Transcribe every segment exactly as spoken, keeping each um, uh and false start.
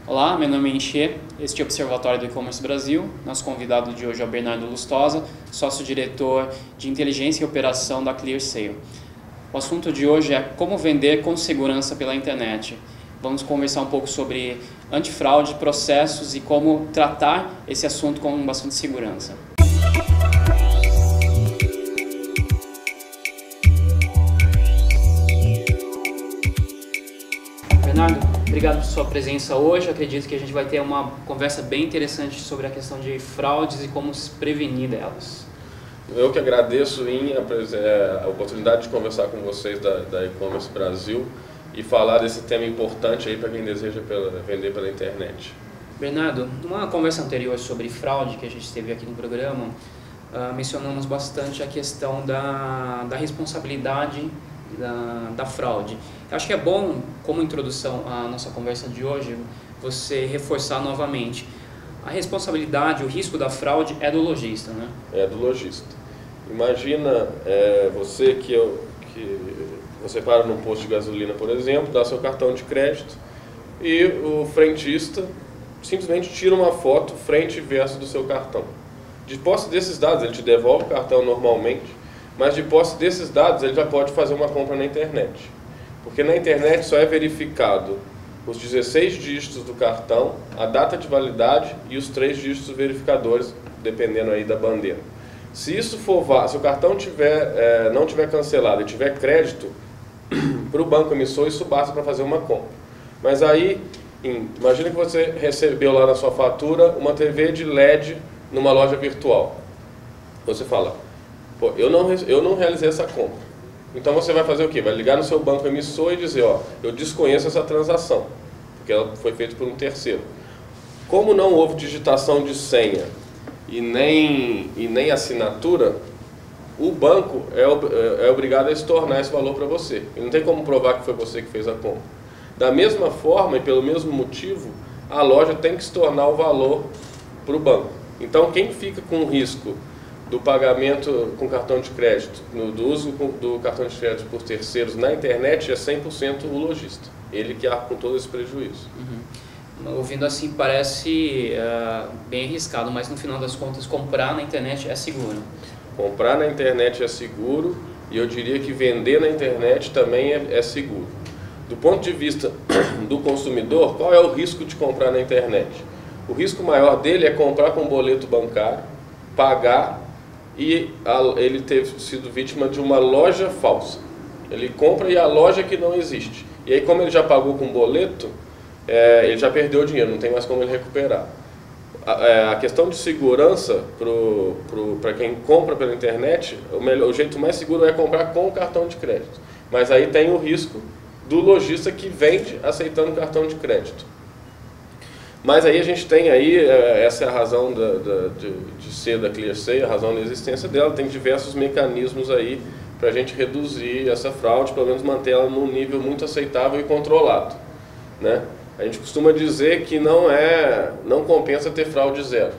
Olá, meu nome é Enxê, este é o Observatório do E-Commerce Brasil. Nosso convidado de hoje é o Bernardo Lustosa, sócio-diretor de inteligência e operação da ClearSale. O assunto de hoje é como vender com segurança pela internet. Vamos conversar um pouco sobre antifraude, processos e como tratar esse assunto com bastante segurança. Bernardo, obrigado por sua presença hoje. Acredito que a gente vai ter uma conversa bem interessante sobre a questão de fraudes e como se prevenir delas. Eu que agradeço em a oportunidade de conversar com vocês da, da E-Commerce Brasil e falar desse tema importante aí para quem deseja pela, vender pela internet. Bernardo, numa conversa anterior sobre fraude que a gente teve aqui no programa, uh, mencionamos bastante a questão da, da responsabilidade da, da fraude. Eu acho que é bom, como introdução à nossa conversa de hoje, você reforçar novamente. A responsabilidade, o risco da fraude é do lojista, né? É do lojista. Imagina é, você que, eu, que você para num posto de gasolina, por exemplo, dá seu cartão de crédito e o frentista simplesmente tira uma foto frente e verso do seu cartão. De posse desses dados, ele te devolve o cartão normalmente, mas de posse desses dados ele já pode fazer uma compra na internet. Porque na internet só é verificado os dezesseis dígitos do cartão, a data de validade e os três dígitos verificadores, dependendo aí da bandeira. Se isso for se o cartão tiver, é, não tiver cancelado e tiver crédito, para o banco emissor isso basta para fazer uma compra. Mas aí, em, imagina que você recebeu lá na sua fatura uma T V de L E D numa loja virtual. Você fala, pô, eu não, eu não realizei essa compra. Então você vai fazer o quê? Vai ligar no seu banco emissor e dizer, ó, eu desconheço essa transação, porque ela foi feita por um terceiro. Como não houve digitação de senha e nem, e nem assinatura, o banco é, é obrigado a estornar esse valor para você. E não tem como provar que foi você que fez a compra. Da mesma forma e pelo mesmo motivo, a loja tem que estornar o valor para o banco. Então quem fica com o risco do pagamento com cartão de crédito, no, do uso do cartão de crédito por terceiros na internet é cem por cento o lojista. Ele que arca com todo esse prejuízo. Uhum. Ouvindo assim parece uh, bem arriscado, mas no final das contas comprar na internet é seguro. Comprar na internet é seguro e eu diria que vender na internet também é, é seguro. Do ponto de vista do consumidor, qual é o risco de comprar na internet? O risco maior dele é comprar com boleto bancário, pagar e a, ele ter sido vítima de uma loja falsa. Ele compra e a loja que não existe. E aí, como ele já pagou com boleto, é, ele já perdeu o dinheiro, não tem mais como ele recuperar. A, é, a questão de segurança para quem compra pela internet, o, melhor, o jeito mais seguro é comprar com o cartão de crédito. Mas aí tem o risco do lojista que vende aceitando cartão de crédito. Mas aí a gente tem aí, essa é a razão da, da, de, de ser da ClearSale, a razão da existência dela, tem diversos mecanismos aí para a gente reduzir essa fraude, pelo menos manter ela num nível muito aceitável e controlado, né? A gente costuma dizer que não, é, não compensa ter fraude zero.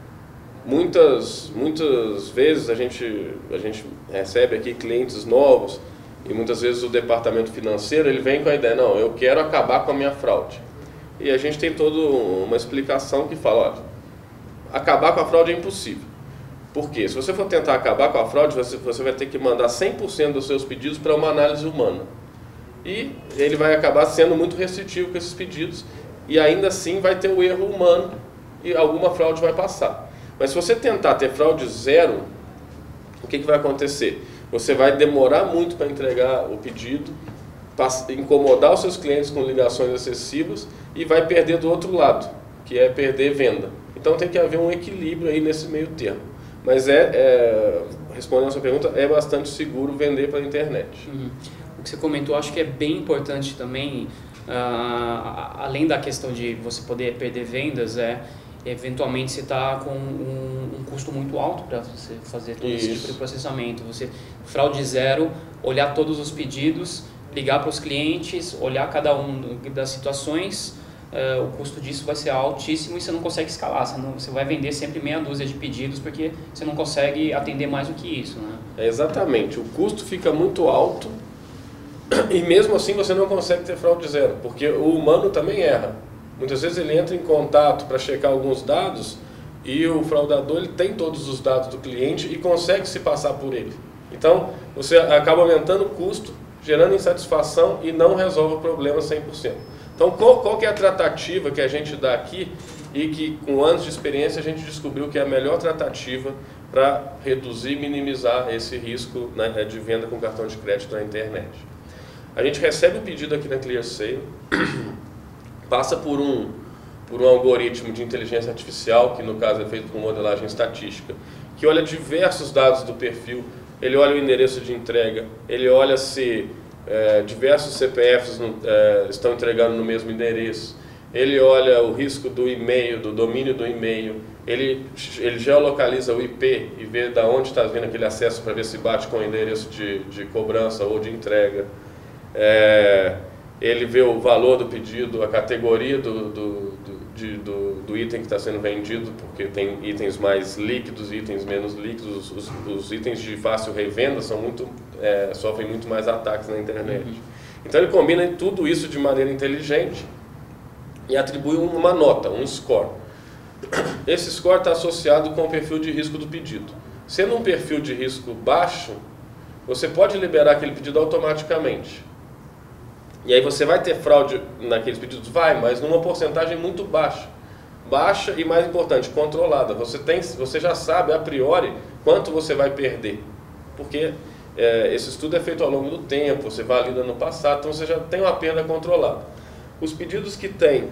Muitas, muitas vezes a gente, a gente recebe aqui clientes novos e muitas vezes o departamento financeiro ele vem com a ideia, não, eu quero acabar com a minha fraude. E a gente tem toda uma explicação que fala, olha, acabar com a fraude é impossível. Por quê? Se você for tentar acabar com a fraude, você, você vai ter que mandar cem por cento dos seus pedidos para uma análise humana. E ele vai acabar sendo muito restritivo com esses pedidos e ainda assim vai ter o erro humano e alguma fraude vai passar. Mas se você tentar ter fraude zero, o que, que vai acontecer? Você vai demorar muito para entregar o pedido, incomodar os seus clientes com ligações excessivas e vai perder do outro lado, que é perder venda. Então tem que haver um equilíbrio aí nesse meio termo. Mas é, é respondendo a sua pergunta, é bastante seguro vender pela internet. Uhum. O que você comentou, acho que é bem importante também, uh, além da questão de você poder perder vendas, é eventualmente você está com um, um custo muito alto para você fazer todo Isso. esse tipo de processamento. Você, fraude zero, olhar todos os pedidos, ligar para os clientes, olhar cada um das situações, uh, o custo disso vai ser altíssimo e você não consegue escalar, você, não, você vai vender sempre meia dúzia de pedidos porque você não consegue atender mais do que isso, né? É exatamente, o custo fica muito alto e mesmo assim você não consegue ter fraude zero, porque o humano também erra. Muitas vezes ele entra em contato para checar alguns dados e o fraudador ele tem todos os dados do cliente e consegue se passar por ele. Então, você acaba aumentando o custo, gerando insatisfação e não resolve o problema cem por cento. Então, qual, qual que é a tratativa que a gente dá aqui e que, com anos de experiência, a gente descobriu que é a melhor tratativa para reduzir e minimizar esse risco, né, de venda com cartão de crédito na internet. A gente recebe o pedido aqui na ClearSale, passa por um, por um algoritmo de inteligência artificial, que no caso é feito por modelagem estatística, que olha diversos dados do perfil. Ele olha o endereço de entrega, ele olha se é, diversos C P Fs no, é, estão entregando no mesmo endereço, ele olha o risco do e-mail, do domínio do e-mail, ele, ele geolocaliza o I P e vê de onde está vindo aquele acesso para ver se bate com o endereço de, de cobrança ou de entrega. É, ele vê o valor do pedido, a categoria do, do, do, de, do, do item que está sendo vendido, porque tem itens mais líquidos e itens menos líquidos. Os, os itens de fácil revenda são muito, é, sofrem muito mais ataques na internet. Uhum. Então ele combina tudo isso de maneira inteligente e atribui uma nota, um score. Esse score está associado com o perfil de risco do pedido. Sendo um perfil de risco baixo, você pode liberar aquele pedido automaticamente. E aí você vai ter fraude naqueles pedidos? Vai, mas numa porcentagem muito baixa. Baixa e, mais importante, controlada. Você, tem, você já sabe, a priori, quanto você vai perder. Porque é, esse estudo é feito ao longo do tempo, você valida no passado, então você já tem uma perda controlada. Os pedidos que têm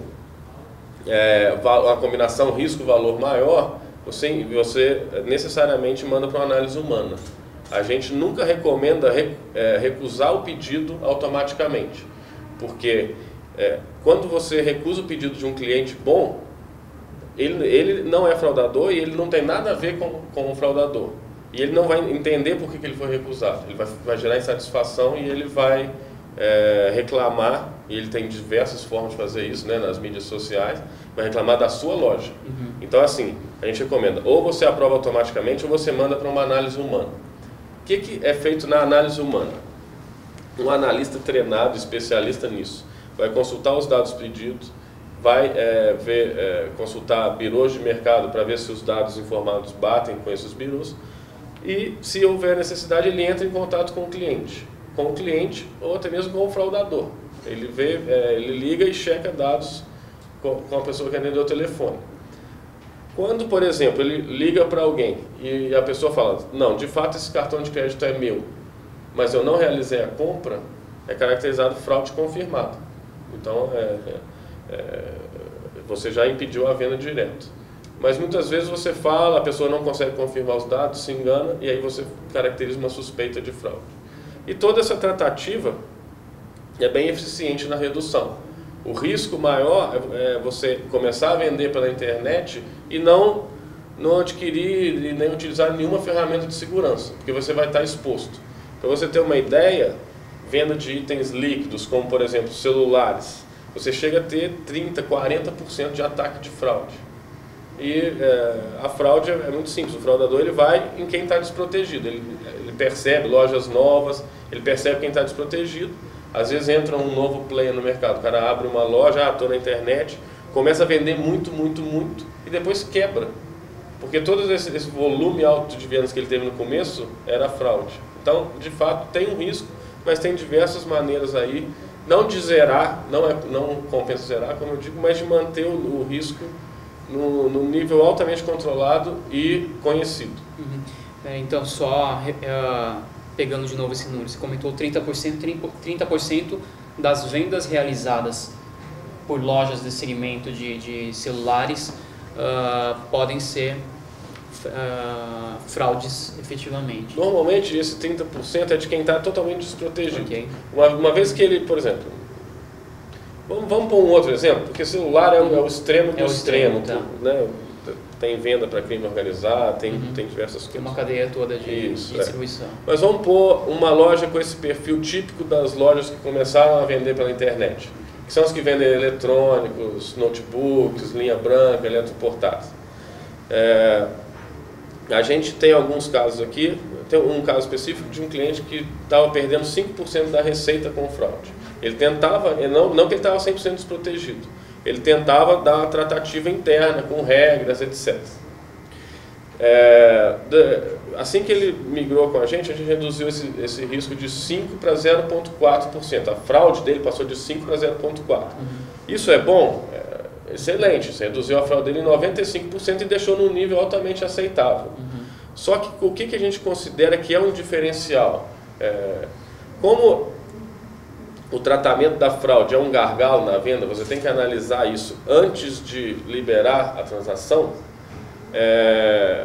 é, uma combinação risco-valor maior, você, você necessariamente manda para uma análise humana. A gente nunca recomenda rec, é, recusar o pedido automaticamente. Porque é, quando você recusa o pedido de um cliente bom, ele, ele não é fraudador e ele não tem nada a ver com, com o fraudador. E ele não vai entender por que, que ele foi recusado. Ele vai, vai gerar insatisfação e ele vai é, reclamar, e ele tem diversas formas de fazer isso, né, nas mídias sociais, vai reclamar da sua loja. Uhum. Então, assim, a gente recomenda, ou você aprova automaticamente ou você manda para uma análise humana. O que, que é feito na análise humana? Um analista treinado, especialista nisso, vai consultar os dados pedidos, vai é, ver, é, consultar birôs de mercado para ver se os dados informados batem com esses birôs e, se houver necessidade, ele entra em contato com o cliente, com o cliente ou até mesmo com o fraudador. Ele, vê, é, ele liga e checa dados com, com a pessoa que atendeu o telefone. Quando, por exemplo, ele liga para alguém e a pessoa fala, não, de fato esse cartão de crédito é meu, mas eu não realizei a compra, é caracterizado fraude confirmada. Então, é, é, é, você já impediu a venda direta. Mas muitas vezes você fala, a pessoa não consegue confirmar os dados, se engana, e aí você caracteriza uma suspeita de fraude. E toda essa tratativa é bem eficiente na redução. O risco maior é você começar a vender pela internet e não, não adquirir e nem utilizar nenhuma ferramenta de segurança, porque você vai estar exposto. Para você ter uma ideia, venda de itens líquidos, como por exemplo celulares, você chega a ter trinta, quarenta por cento de ataque de fraude. E é, a fraude é muito simples, o fraudador ele vai em quem está desprotegido, ele, ele percebe lojas novas, ele percebe quem está desprotegido, às vezes entra um novo player no mercado, o cara abre uma loja, ah, estou na internet, começa a vender muito, muito, muito e depois quebra. Porque todo esse, esse volume alto de vendas que ele teve no começo era fraude. Então, de fato, tem um risco, mas tem diversas maneiras aí, não de zerar, não, é, não compensa zerar, como eu digo, mas de manter o, o risco no, no nível altamente controlado e conhecido. Uhum. É, então, só uh, pegando de novo esse número, você comentou trinta por cento, trinta por cento das vendas realizadas por lojas de segmento de, de celulares uh, podem ser Uh, fraudes efetivamente. Normalmente esse trinta por cento é de quem está totalmente desprotegido. Okay. Uma, uma vez que ele, por exemplo, vamos, vamos pôr um outro exemplo, porque celular é o, é o extremo do é o extremo, extremo tá. Né? Tem venda para crime organizado, tem, uhum. tem diversas coisas. Tem uma cadeia toda de, Isso, de distribuição. É. Mas vamos pôr uma loja com esse perfil típico das lojas que começaram a vender pela internet, que são as que vendem eletrônicos, notebooks, linha branca, eletroportáteis. É, A gente tem alguns casos aqui, tem um caso específico de um cliente que estava perdendo cinco por cento da receita com fraude. Ele tentava, não, não que ele estava cem por cento desprotegido, ele tentava dar uma tratativa interna, com regras, etcétera. É, assim que ele migrou com a gente, a gente reduziu esse, esse risco de cinco para zero vírgula quatro por cento. A fraude dele passou de cinco para zero vírgula quatro por cento. Uhum. Isso é bom? É excelente. Você reduziu a fraude dele em noventa e cinco por cento e deixou num nível altamente aceitável. Uhum. Só que o que, que a gente considera que é um diferencial? É, como o tratamento da fraude é um gargalo na venda, você tem que analisar isso antes de liberar a transação. É,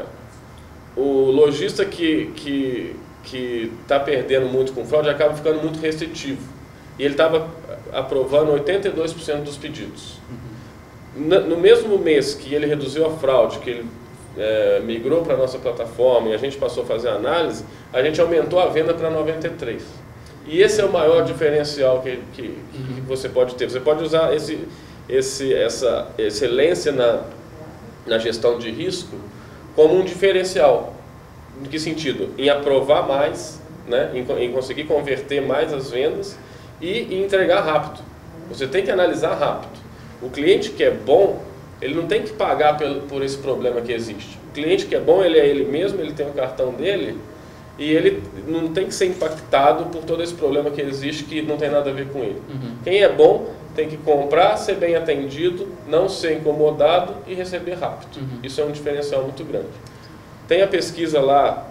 o lojista que que que está perdendo muito com fraude acaba ficando muito restritivo, e ele estava aprovando oitenta e dois por cento dos pedidos. Uhum. No mesmo mês que ele reduziu a fraude, que ele é, migrou para a nossa plataforma e a gente passou a fazer a análise, a gente aumentou a venda para noventa e três por cento. E esse é o maior diferencial que, que, que você pode ter. Você pode usar esse, esse, essa excelência na na gestão de risco como um diferencial. Em que sentido? Em aprovar mais, né? em, em conseguir converter mais as vendas e em entregar rápido. Você tem que analisar rápido. O cliente que é bom, ele não tem que pagar por, por esse problema que existe. O cliente que é bom, ele é ele mesmo, ele tem o cartão dele e ele não tem que ser impactado por todo esse problema que existe que não tem nada a ver com ele. Uhum. Quem é bom tem que comprar, ser bem atendido, não ser incomodado e receber rápido. Uhum. Isso é um diferencial muito grande. Tem a pesquisa lá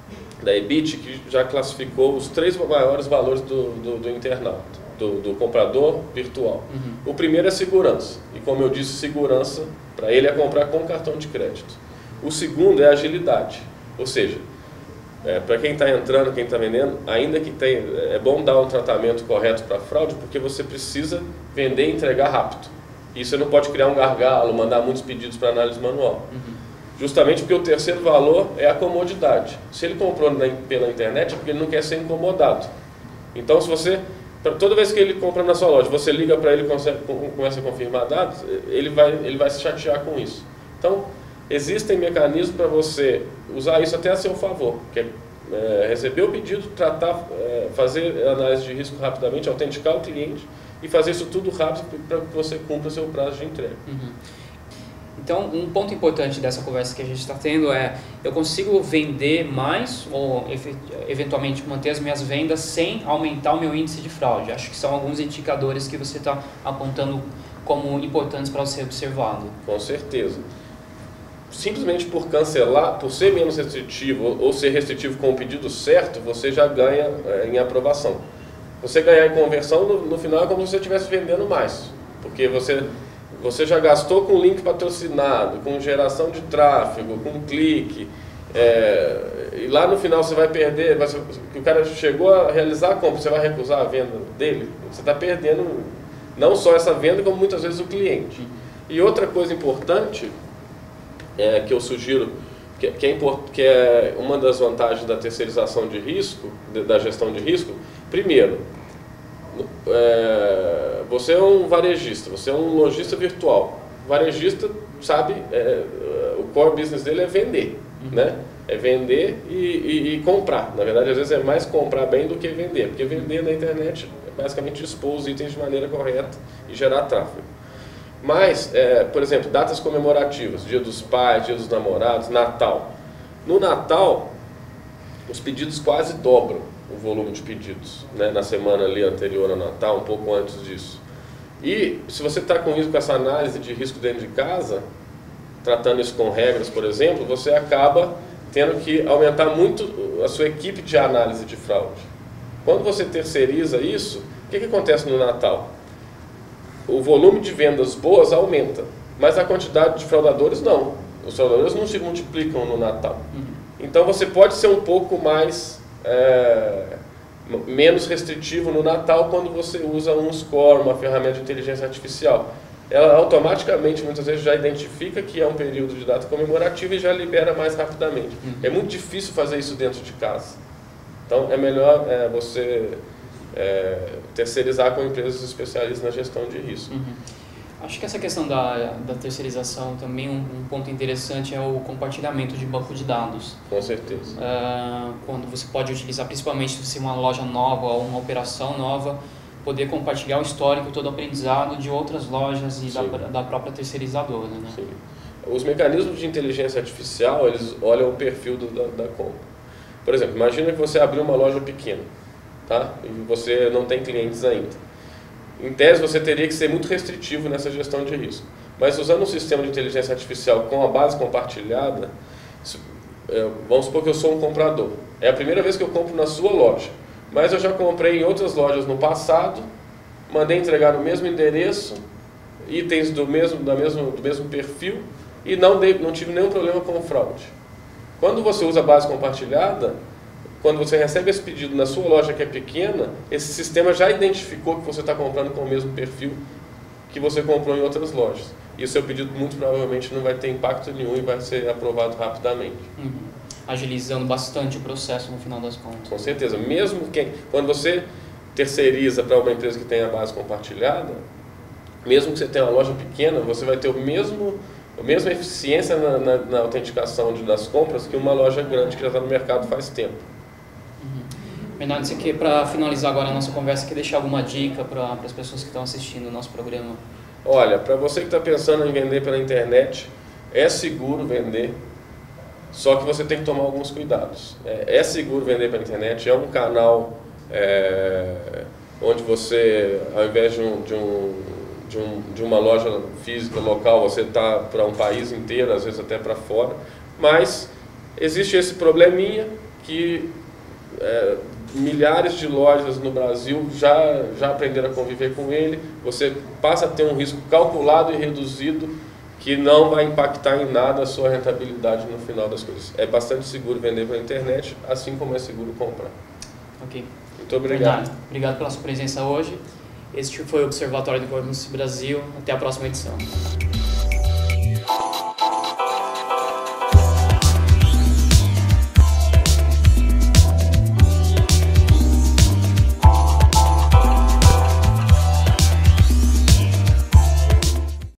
da Ebit que já classificou os três maiores valores do, do, do internauta, do, do comprador virtual. Uhum. O primeiro é segurança. E como eu disse, segurança para ele é comprar com cartão de crédito. O segundo é agilidade. Ou seja, É, para quem está entrando, quem está vendendo, ainda que tem, é bom dar um tratamento correto para a fraude, porque você precisa vender e entregar rápido. E você não pode criar um gargalo, mandar muitos pedidos para análise manual. Uhum. Justamente porque o terceiro valor é a comodidade. Se ele comprou na, pela internet é porque ele não quer ser incomodado. Então, se você, toda vez que ele compra na sua loja, você liga para ele e começa a confirmar dados, ele vai, ele vai se chatear com isso. Então, existem mecanismos para você usar isso até a seu favor, que é, é receber o pedido, tratar, é, fazer análise de risco rapidamente, autenticar o cliente e fazer isso tudo rápido para que você cumpra o seu prazo de entrega. Uhum. Então, um ponto importante dessa conversa que a gente está tendo é: eu consigo vender mais ou eventualmente manter as minhas vendas sem aumentar o meu índice de fraude? Acho que são alguns indicadores que você está apontando como importantes para ser observado. Com certeza. Simplesmente por cancelar, por ser menos restritivo ou ser restritivo com o pedido certo, você já ganha é, em aprovação. Você ganhar em conversão, no, no final é como se você estivesse vendendo mais, porque você, você já gastou com link patrocinado, com geração de tráfego, com clique, é, e lá no final você vai perder, você, que o cara chegou a realizar a compra, você vai recusar a venda dele, você está perdendo não só essa venda, como muitas vezes o cliente. E outra coisa importante, É, que eu sugiro, que, que, é import, que é uma das vantagens da terceirização de risco, de, da gestão de risco. Primeiro, é, você é um varejista, você é um lojista virtual. O varejista sabe, é, o core business dele é vender, uhum. né? É vender e, e, e comprar. Na verdade, às vezes é mais comprar bem do que vender, porque vender na internet é basicamente expor os itens de maneira correta e gerar tráfego. Mas, é, por exemplo, datas comemorativas, Dia dos Pais, Dia dos Namorados, Natal. No Natal, os pedidos quase dobram o volume de pedidos, né, na semana ali anterior ao Natal, um pouco antes disso. E se você está com isso, com essa análise de risco dentro de casa, tratando isso com regras, por exemplo, você acaba tendo que aumentar muito a sua equipe de análise de fraude. Quando você terceiriza isso, o que, que acontece no Natal? O volume de vendas boas aumenta, mas a quantidade de fraudadores não. Os fraudadores não se multiplicam no Natal. Uhum. Então você pode ser um pouco mais é, menos restritivo no Natal quando você usa um score, uma ferramenta de inteligência artificial. Ela automaticamente, muitas vezes, já identifica que é um período de data comemorativa e já libera mais rapidamente. Uhum. É muito difícil fazer isso dentro de casa. Então é melhor é, você... É, terceirizar com empresas especialistas na gestão de risco. Uhum. Acho que essa questão da, da terceirização também, um, um ponto interessante é o compartilhamento de banco de dados. Com certeza. Uh, quando você pode utilizar, principalmente se uma loja nova ou uma operação nova, poder compartilhar o histórico, todo o aprendizado de outras lojas e da, Sim. da própria terceirizadora, né? Sim. Os mecanismos de inteligência artificial, eles olham o perfil do, da, da compra. Por exemplo, imagina que você abriu uma loja pequena, tá? E você não tem clientes ainda. Em tese, você teria que ser muito restritivo nessa gestão de risco. Mas usando um sistema de inteligência artificial com a base compartilhada, vamos supor que eu sou um comprador. É a primeira vez que eu compro na sua loja, mas eu já comprei em outras lojas no passado, mandei entregar no mesmo endereço, itens do mesmo, da mesmo, do mesmo perfil, e não, dei, não tive nenhum problema com fraude. Quando você usa a base compartilhada, quando você recebe esse pedido na sua loja que é pequena, esse sistema já identificou que você está comprando com o mesmo perfil que você comprou em outras lojas. E o seu pedido muito provavelmente não vai ter impacto nenhum e vai ser aprovado rapidamente. Uhum. Agilizando bastante o processo no final das contas. Com certeza. Mesmo quem, quando você terceiriza para uma empresa que tem a base compartilhada, mesmo que você tenha uma loja pequena, você vai ter o mesmo, a mesma eficiência na, na, na autenticação de, das compras que uma loja grande que já está no mercado faz tempo. Bernardo, você quer, para finalizar agora a nossa conversa, quer deixar alguma dica para as pessoas que estão assistindo o nosso programa? Olha, para você que está pensando em vender pela internet, é seguro vender, só que você tem que tomar alguns cuidados. É, é seguro vender pela internet, é um canal é, onde você, ao invés de, um, de, um, de, um, de uma loja física local, você está para um país inteiro, às vezes até para fora, mas existe esse probleminha que é, milhares de lojas no Brasil já, já aprenderam a conviver com ele. Você passa a ter um risco calculado e reduzido que não vai impactar em nada a sua rentabilidade no final das coisas. É bastante seguro vender pela internet, assim como é seguro comprar. Ok. Muito obrigado. Bernardo, obrigado pela sua presença hoje. Este foi o Observatório do E-Commerce Brasil. Até a próxima edição.